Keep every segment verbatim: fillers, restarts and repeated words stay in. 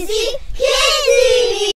Easy Kidsy!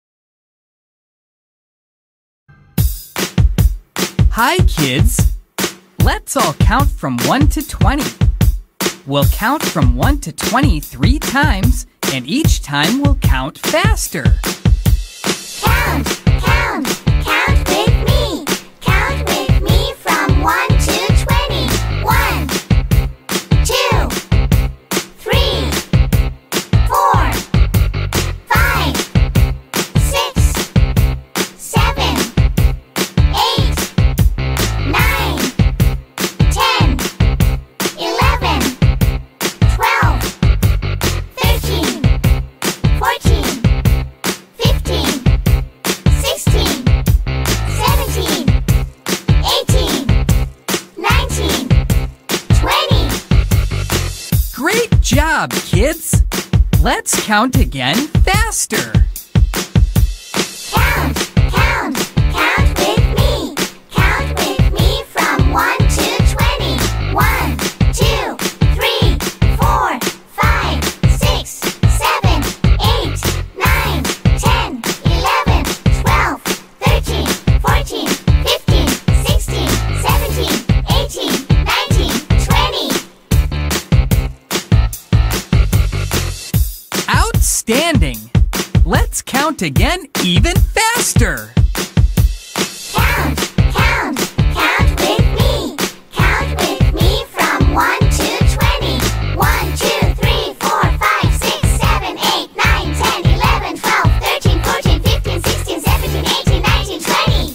Hi kids! Let's all count from one to twenty. We'll count from one to twenty three times, and each time we'll count faster. Count, count, count with me. Count with me from one to twenty. One, two, three, four, five, six, seven, eight, nine, ten, eleven, twelve, thirteen, fourteen, fifteen, sixteen, seventeen, eighteen, nineteen, twenty. Great job, kids! Let's count again faster. Count, count, count with me. Count with me from one to twenty. One, two, three, four, five, six, seven, eight, nine, ten, eleven, twelve, thirteen, fourteen, fifteen, sixteen, seventeen, eighteen, nineteen, twenty. Outstanding! Let's count again even faster. Count, count, count with me. Count with me from one to twenty. One, two, three, four, five, six, seven, eight, nine, ten, eleven, twelve, thirteen, fourteen, fifteen, sixteen, seventeen, eighteen, nineteen, twenty.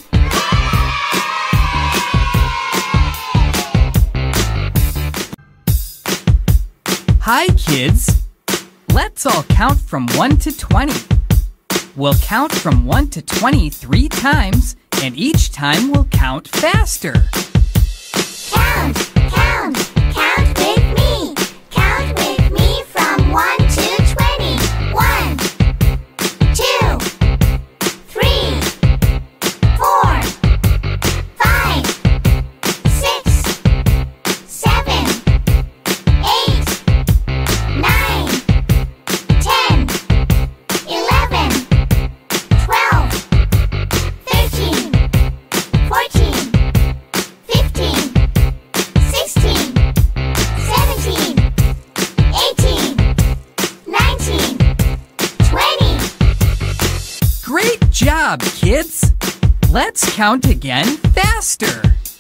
Hi kids! Let's all count from one to twenty. We'll count from one to twenty three times, and each time we'll count faster. Count, count, count with me. Count with me from one to twenty. One, two, three, four, five, six, seven, eight, nine, ten, eleven, twelve, thirteen, fourteen, fifteen, sixteen, seventeen, eighteen, nineteen, twenty. Great job, kids! Let's count again faster.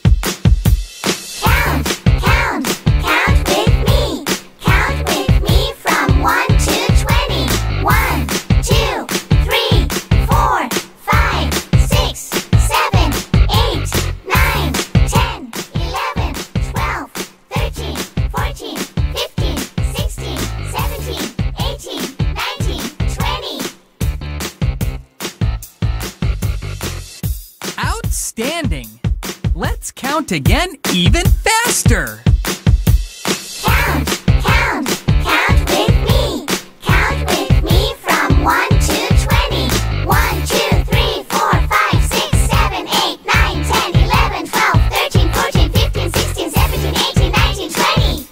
Count, count, count with me. Count with me from one to twenty. One, two, three, four, five, six, seven, eight, nine, ten, eleven, twelve, thirteen, fourteen, fifteen, sixteen, seventeen, eighteen, nineteen, twenty. Outstanding! Let's count again even faster. Count, count, count with me. Count with me from one to twenty. One, two, three, four, five, six, seven, eight, nine, ten, eleven, twelve, thirteen, fourteen, fifteen, sixteen, seventeen, eighteen, nineteen, twenty.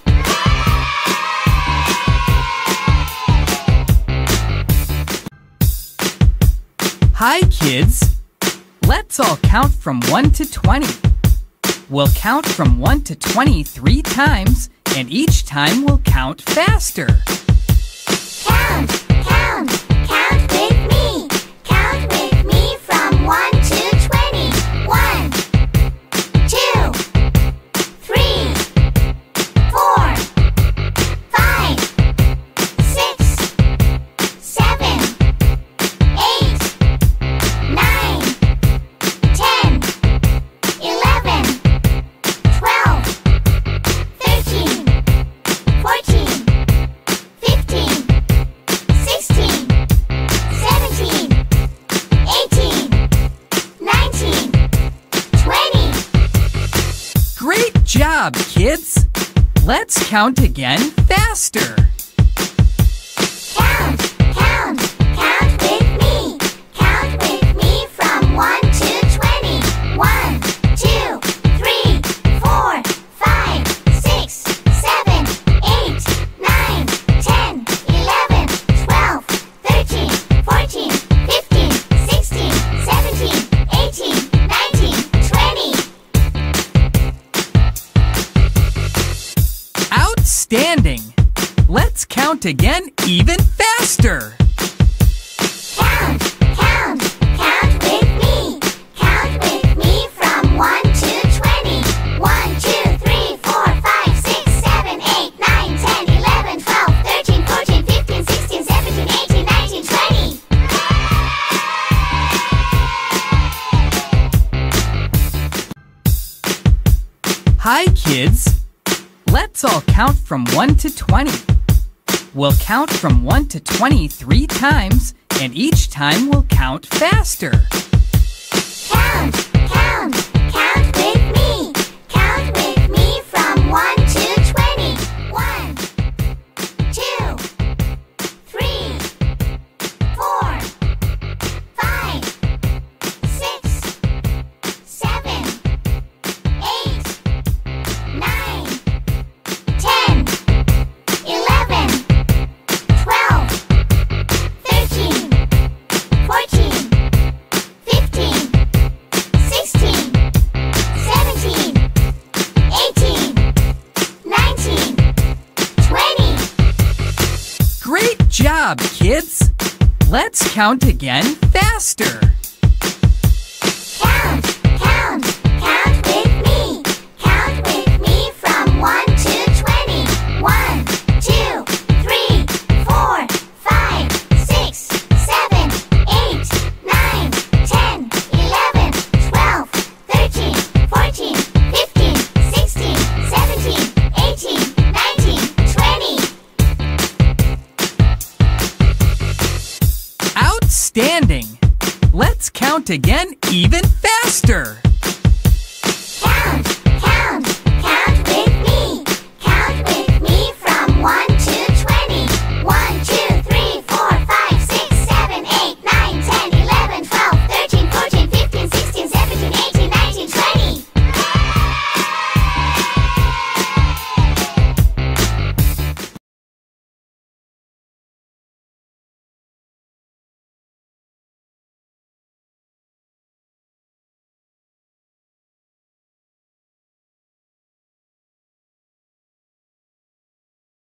Hi kids! Let's all count from one to twenty. We'll count from one to twenty three times, and each time we'll count faster. Count, count, count with me. Count with me from one to twenty. One, two, three, four, five, six, seven, eight, nine, ten, eleven, twelve, thirteen, fourteen, fifteen, sixteen, seventeen, eighteen, nineteen, twenty. Great job, kids! Let's count again faster. Count, count, count with me. Count with me from one to twenty. One, two, three, four, five, six, seven, eight, nine, ten, eleven, twelve, thirteen. count again even faster. Count, count, count with me. Count with me from one to twenty. one, two, three, four, five, six, seven, eight, nine, ten, eleven, twelve, thirteen, fourteen, fifteen, sixteen, seventeen, eighteen, nineteen, twenty. Hi, kids. Let's all count from one to twenty. We'll count from one to twenty three times, and each time we'll count faster. Count, count, count with me. Count with me from one to twenty. one, two, three, four, five, six, seven, eight, nine, ten, eleven, twelve, thirteen, fourteen, fifteen, sixteen, seventeen, eighteen, nineteen, twenty. Great job, kids! Let's count again faster. Count, count, count with me. Count with me from one to twenty. one, two, three, four, five, six, seven, eight, nine, ten, eleven, twelve, thirteen, fourteen, fifteen, sixteen, seventeen, eighteen, nineteen, twenty. Outstanding! Let's count again even faster.